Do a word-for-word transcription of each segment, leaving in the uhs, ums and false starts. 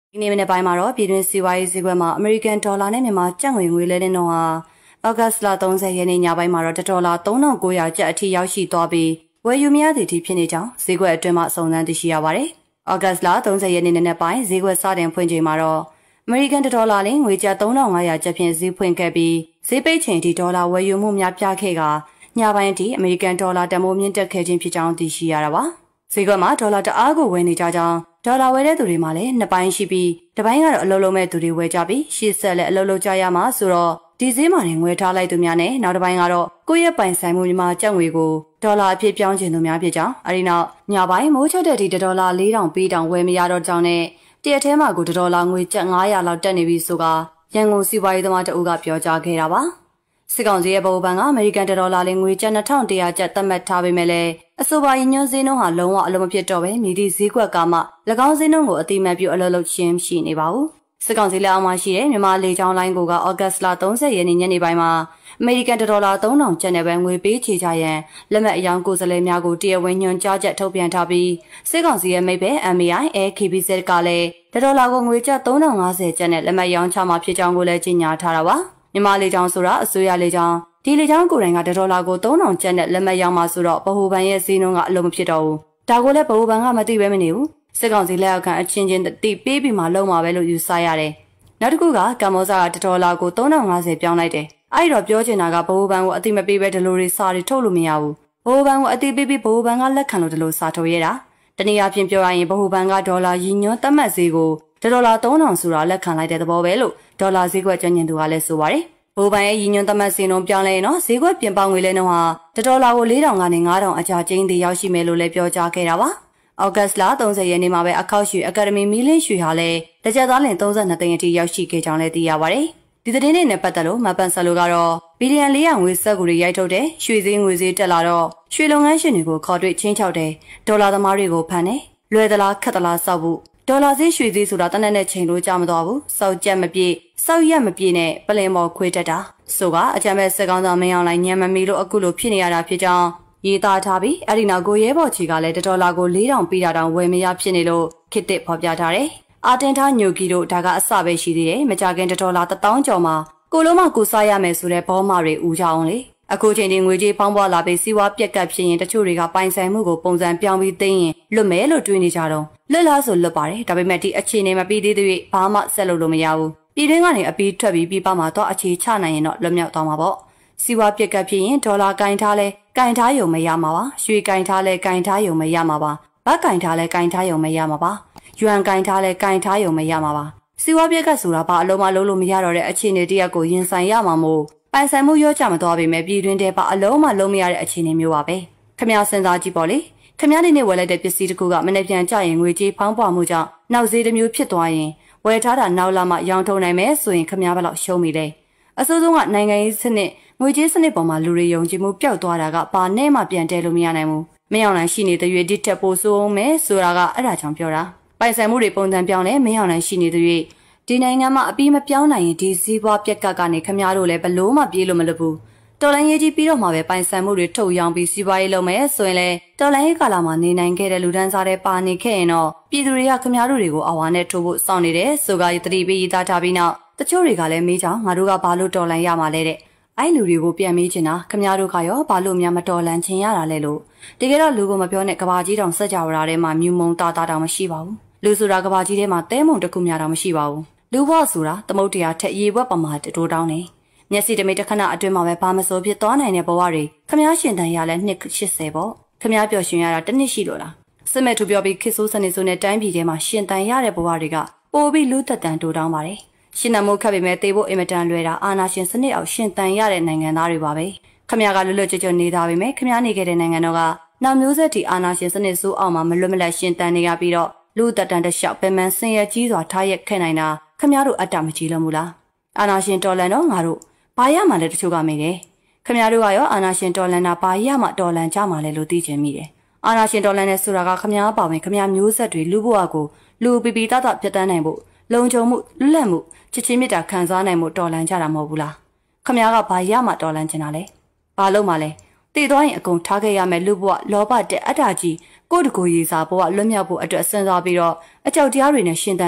ဒီနေ့မနေ့ပိုင်းမှာတော့ပြည်တွင်းစီးပွားရေးဈေးကွက်မှာအမေရိကန်ဒေါ်လာနဲ့မြန်မာကျပ်ငွေငွေလဲနှုန်းဟာဩဂတ်စ်လ၃၀ရက်နေ့ညပိုင်းမှာတော့တစ်ဒေါ်လာ၃ထောင်၉ရာကျပ်အထိရောက်ရှိသွားပြီးဝယ်ယူမရသည့်အထိဖြစ်နေကြောင်းဈေးကွက်အတွင်းမှစုံစမ်းသိရှိရပါတယ်။ဩဂတ်စ်လ၃၀ရက်နေ့နေ့ပိုင်းဈေးကွက်စတင်ဖွင့်ချိန်မှာတော့အမေရိကန်ဒေါ်လာလင်းငွေကျပ်၃ထောင်၅ရာကျပ်ဖြင့်ဈေးဖွင့်ခဲ့ပြီးဈေးပိတ်ချိန်ထိဒေါ်လာဝယ်ယူမှုများပြားခဲ့ကညပိုင်းထိအမေရိကန်ဒေါ်လာတန်ဖိုးမြင့်တက်ခဲ့ခြင်းဖြစ်ကြောင်းသိရှိရတာပါ။ဈေးကွက်မှာဒေါ်လာတအားကိုဝယ်နေကြကြောင်းဒေါ်လာဝယ်တဲ့သူတွေမှာလည်းနှစ်ပိုင်းရှိပြီးတစ်ပိုင်းကတော့အလုံးလုံးမဲ့သူတွေဝယ်ကြပြီးရှေ့ဆက်လည်းအလုံးလုံးကြရမှာဆိုတော့ဒီဈေးမှာနေငွေထားလိုက်သူများနဲ့နောက်တစ်ပိုင်းကတော့ကိုယ့်ရဲ့ပိုင်ဆိုင်မှုမြန်မာကျပ်ငွေကိုဒေါ်လာအဖြစ်ပြောင်းချင်သူများဖြစ်ကြောင်းအဲဒီနောက်ညပိုင်းမိုးချုပ်တဲ့ဒီဒေါ်လာ၄ထောင်ပေးတောင်ဝယ်မရတော့ကြောင်းနဲ့တရက်ထဲမှာကိုဒေါ်လာငွေကျပ်၅ရာလောက်တက်နေပြီဆိုကရန်ကုန်စီးပွားရေးသမားတအုပ်ကပြောကြားခဲ့တာပါစစ်ကောင်စီရဲ့ဗဟိုဘဏ်ကအမေရိကန်ဒေါ်လာလေးငွေကျပ်၂ထောင်၁ရာကျပ်သတ်မှတ်ထားပေမဲ့လည်းအဆိုပါရည်ညွှန်းဈေးနှုန်းဟာလုံးဝအလုံးမဖြစ်တော့ပဲမြည်သည့်ဈေးကွက်ကမှ၎င်းဈေးနှုန်းကိုအတိမတ်ပြုအလုပ်လုပ်ခြင်းရှိနေပါဘူးစစ်ကောင်စီလက်အောက်မှာရှိတဲ့မြန်မာလေကြောင်းလိုင်းကိုကဩဂတ်စ်လ၃၀ရက်နေ့ညနေပိုင်းမှာအမေရိကန်ဒေါ်လာ၃ထောင်ကျပ်နဲ့ပဲငွေပေးချေကြရန်လက်မှတ်အယောင်ကိုယ်စားလှယ်များကိုတရားဝင်ညွှန်ကြားချက်ထုတ်ပြန်ထားပြီးစစ်ကောင်စီရဲ့မိတ်ဘဲ M A I A K B Z ကလည်းဒေါ်လာကိုငွေကျပ်၃ထောင်၅၀ကျပ်နဲ့လက်မှတ်ရောင်းချမှာဖြစ်ကြောင်းကိုလည်းကြေညာထားတာပါမြန်မာလေကြောင်းဆိုတာအစိုးရလေကြောင်းဒီလေကြောင်းကိုယ်တိုင်ကဒေါ်လာကို၃ထောင်ကျပ်နဲ့လက်မှတ်ရောင်းမှာဆိုတော့ဗဟိုဘဏ်ရဲ့ဈေးနှုန်းကအလုံးမဖြစ်တော့ဘူးဒါကိုလည်းဗဟိုဘဏ်ကမသိပဲမနေဘူးစစ်ကောင်စီလက်အောက်ခံအချင်းချင်းတိပေးပြီးမှလုံးမှာပဲလို့ယူဆရတယ်နောက်တစ်ခုကကမ္ဘောဇာကဒေါ်လာကို၃ထောင်၅၀ပြောင်းလိုက်တယ်အဲ့တော့ပြောချင်တာကဗဟိုဘဏ်ကိုအတိမပေးပဲဒီလိုတွေစာတွေထုတ်လို့မရဘူးဗဟိုဘဏ်ကိုအတိပေးပြီးဗဟိုဘဏ်ကလက်ခံလို့ဒီလိုစာထုတ်ရတာတနည်းအားဖြင့်ပြောရရင်ဗဟိုဘဏ်ကဒေါ်လာရည်ညွှန်းသတ်မှတ်ဈေးကိုဒေါ်လာ၃ထောင်ဆိုတာလက်ခံလိုက်တဲ့သဘောပဲလို့ဒေါ်လာဈေးကွက်ကျွမ်းကျင်သူကလည်းဆိုပါတယ်ဗဟိုဘဏ်ရဲ့ရည်ညွှန်းသတ်မှတ်ဈေးနှုန်းပြောင်းလဲရင်တော့ဈေးကွက်ပြင်ပငွေလဲနှုန်းဟာဒေါ်လာကို၄ထောင်ကနေ၅ထောင်အကြားကျင်းသေးရောက်ရှိမယ်လို့လည်းပြောကြားခဲ့တာပါ။ဩဂတ်စ်လ၃၀ရက်နေ့မှာပဲအခောက်ရွှေအကယ်ဒမီမီလင်းရွှေဟာလည်းတကြသားလင်၃၂သိန်းအထိရောက်ရှိခဲ့ကြောင်းလည်းသိရပါတယ်။ဒီသတင်းတွေနဲ့ပတ်သက်လို့မပန်ဆလိုကတော့ဘီလီယံ၄ရာငွေစက်ကူတွေရိုက်ထုတ်တဲ့ရွှေဈေးငွေဈေးတက်လာတော့ရွှေလုပ်ငန်းရှင်တွေကိုခေါ်တွေ့ချင်းချောက်တယ်ဒေါ်လာသမားတွေကိုဖမ်းတယ်လွယ်သလားခက်သလားစောက်ဖို့ဒေါ်လာဈေးရွှေဈေးဆိုတာတနက်နဲ့ချိန်လို့ကြမသွားဘူးစောက်ကြက်မပြေစောက်ရက်မပြေနဲ့ပလင်ပေါ်ခွေးတက်တာဆိုကအကြမ်းမဲ့စက်ကောင်းဆောင်မင်းအောင်လိုက်ညံမမီလို့အခုလိုဖြစ်နေရတာဖြစ်ကြောင်းရေးသားထားပြီးအဲ့ဒီနောက်ကိုရဲဘော်ချီကလည်းဒေါ်လာကို၄ထောင်ပေးတာတောင်ဝယ်မရဖြစ်နေလို့ခစ်တစ်ဖော်ပြထားတယ်အာတင်ထားညိုကီတို့ဒါကအစပဲရှိသေးတယ်မကြခင်ဒေါ်လာတစ်သောင်းကျော်မှာကိုလုံးမကိုစားရမယ်ဆိုတဲ့ဘောမာတွေဦးကြအောင်လေအခုချိန်ဒီငွေကြေးဖောင်းပွားလာပြီးစီးပွားပြက်ကတ်ဖြစ်ရင်တချို့တွေကပိုင်ဆိုင်မှုကိုပုံစံပြောင်းပြီးသိရင်လွတ်မယ်လို့တွေးနေကြတော့လွတ်လားဆိုလွတ်ပါတယ်ဒါပေမဲ့ဒီအခြေအနေမပြီးသေးသေးဘာမှဆက်လုပ်လို့မရဘူးပြည်တွင်းကနေအပီးထွက်ပြီးပြည်ပမှာတော့အခြေချနိုင်ရင်တော့လွတ်မြောက်သွားမှာပေါ့စီးပွားပြက်ကတ်ဖြစ်ရင်ဒေါ်လာကင်ထားလဲကင်ထားရုံမရမှာပါရွှေကင်ထားလဲကင်ထားရုံမရမှာပါဘတ်ကင်ထားလဲကင်ထားရုံမရမှာပါယွမ်ကင်ထားလဲကင်ထားရုံမရမှာပါစီးပွားပြက်ကတ်ဆိုတာဘာအလုံးမလုံးလို့မရတော့တဲ့အခြေအနေတရက်ကိုရင်ဆိုင်ရမှာမို့ပိုင်ဆိုင်မှုရောကြမသွားပေမဲ့ပြည်တွင်းထဲပါအလုံးမလုံးမရတဲ့အခြေအနေမျိုးပါပဲခမရစဉ်းစားကြည့်ပေါ့လေခမရနေနဲ့ဝယ်လိုက်တဲ့ပစ္စည်းတစ်ခုကမနေ့ပြန်ကြရင်ငွေကြေးဖောင်းပွားမှုကြောင့်နောက်ဈေးတစ်မျိုးဖြစ်သွားရင်ဝယ်ထားတာနောက်လာမှရောင်းထုံနိုင်မယ်ဆိုရင်ခမရဘယ်လောက်ရှုံးပြီလဲအစိုးဆုံးကနိုင်ငံရေးစနစ်ငွေကြေးစနစ်ပေါ်မှာလူတွေယုံကြည်မှုပျောက်သွားတာကဘာနဲ့မှပြန်တဲလို့မရနိုင်ဘူးမင်းအောင်နိုင်ရှိနေတဲ့ရွေဒီတက်ပိုဆိုးအောင်မယ်ဆိုတာကအဲ့ဒါကြောင့်ပြောတာပိုင်ဆိုင်မှုတွေပုံစံပြောင်းလဲမင်းအောင်နိုင်ရှိနေတဲ့ရွေဒီနိုင်ငံမှာအပြီးမပြောင်းနိုင်ရင်ဒီစည်းပွားပြက်ကတ်ကနေခမရတို့လည်းဘလို့မှပြေးလို့မလွတ်ဘူးတော်လိုင်းရေးကြီးပြီးတော့မှပဲပိုင်ဆိုင်မှုတွေထုတ်ရောင်းပြီးစီးပွားရေးလုပ်မယ်ဆိုရင်လေတော်လိုင်းရေးကာလမှာနေနိုင်ခဲ့တဲ့လူဒန်းစားတွေပါနေခဲ့ရင်တော့ပြည်သူတွေကခမရတို့တွေကိုအဝါနဲ့ထိုးဖို့စောင့်နေတယ်ဆိုကတတိပေးရေးသားထားပြီးနောက်တချို့တွေကလည်းမေးကြောင်ငါတို့ကဘာလို့တော်လိုင်းရမှာလဲတဲ့အဲ့လူတွေကိုပြန်မေးချင်တာခမရတို့ကရောဘာလို့များမတော်လန်ချင်ရတာလဲလို့တကယ်တော့လူကမပြောနဲ့ကဘာကြီးတောင်စက်ကြဝဠာထဲမှာမြူမုံတာတာတောင်မရှိပါဘူးလူဆိုတာကဘာကြီးထဲမှာတဲမုံတစ်ခုများတောင်မရှိပါဘူးလူဘဝဆိုတာသမုတ်တရားထက်ရေဘွက်ပမာတိုးတောင်းနေမျက်စိတမိတ်တစ်ခဏအတွင်းမှာပဲဘာမစိုးဖြစ်သွားနိုင်တဲ့ဘဝတွေခမ ्या ရှင်တန်ရလဲနှစ်၈၀ပေါ့ခမ ्या ပျော်ရွှင်ရတာတစ်နှစ်ရှိလို့လားစစ်မဲ့သူပြောပြီးခစ်ဆိုးစနေဆိုးနဲ့တိုင်းပြည်ထဲမှာရှင်တန်ရတဲ့ဘဝတွေကပိုပြီးလူသက်တန်တိုးတောင်းပါတယ်ရှင်နမိုးခတ်ပေမဲ့တေဖို့အင်မတန်လွယ်တာအာနာရှင်စနစ်အောင်ရှင်တန်ရတဲ့နိုင်ငံသားတွေပါပဲခမ ्या ကလွတ်လွတ်ကျွတ်ကျွတ်နေတာပေမဲ့ခမ ्या နေခဲ့တဲ့နိုင်ငံတော်ကနောက်မျိုးဆက်တီအာနာရှင်စနစ်ဆိုးအောင်မှာမလွတ်မလပ်ရှင်တန်နေရပြီးတော့လူသက်တန်တစ်လျှောက်ပင်ပန်းဆင်းရဲကြီးစွာထားရက်ခဲ့နိုင်တာခမ ्या တို့အတ္တမကြီးလို့မူလားအာနာရှင်တော်လန်တော့ငါတို့ဘာရမှလည်းတချို့ကမေးတယ်ခမ ्या တို့ကရောအာနာရှင်တော်လန်တာဘာရမှတော်လန်ကြမှာလဲလို့သိချင်မိတယ်အာနာရှင်တော်လန်တဲ့ဆိုတာကခမ ्या ပါဝင်ခမ ्या မျိုးဆက်တွေလူဘဝကိုလူပီပီတတပြတ်တန်းနိုင်ဖို့လုံခြုံမှုလွတ်လပ်မှုချစ်ချင်းမြတ်တာခံစားနိုင်မှုတော်လန်ကြတာမဟုတ်ဘူးလားခမ ्या ကဘာရမှတော်လန်ချင်တာလဲဘာလို့မှလဲတည်သွားရင်အကုန်ထားခဲ့ရမယ်လူဘဝလောဘတဲ့အတ္တကြီးကိုတကူရီစာဘဝလွတ်မြောက်ဖို့အတွက်စဉ်းစားပြီးတော့အကြောက်တရားတွေနဲ့ရှင်သန်နေ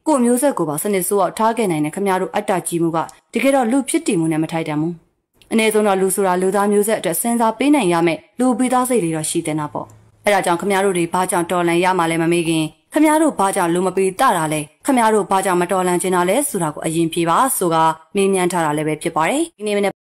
ကိုမျိုးဆက်ကိုပါစနစ်ဆိုးအောင်ထားခဲ့နိုင်တဲ့ခမရတို့အတ္တကြီးမှုကတကယ်တော့လူဖြစ်တည်မှုနဲ့မထိုက်တန်ဘူးအနည်းဆုံးတော့လူဆိုတာလူသားမျိုးဆက်အတွက်စဉ်းစားပေးနိုင်ရမယ်လူပိသားစိတ်တွေတော့ရှိတင်တာပေါ့အဲ့ဒါကြောင့်ခမရတို့တွေဘာကြောင့်တော်လန်ရမှာလဲမမေးခင်ခမရတို့ဘာကြောင့်လူမပီတတာလဲခမရတို့ဘာကြောင့်မတော်လန်ကျင်တာလဲဆိုတာကိုအရင်ဖြေပါဆိုကမေးမြန်းထားတာလည်းပဲဖြစ်ပါတယ်ဒီနေ့